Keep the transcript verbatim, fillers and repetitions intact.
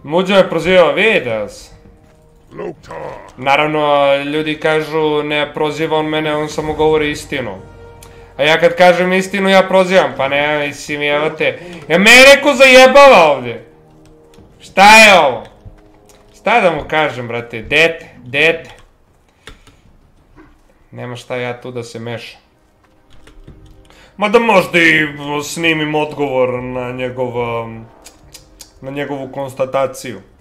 Muđo je prozivao, video sam. Naravno, ljudi kažu ne proziva on mene, on samo govori istinu. A ja kad kažem istinu, ja prozivam, pa ne, mislim, evo te. Ja me je neko zajebava ovdje. Šta je ovo? Šta da mu kažem, brate, dete, dete. Nema šta ja tu da se mešam. Mada možda i snimim odgovor na njegov, na njegovu konstataciju.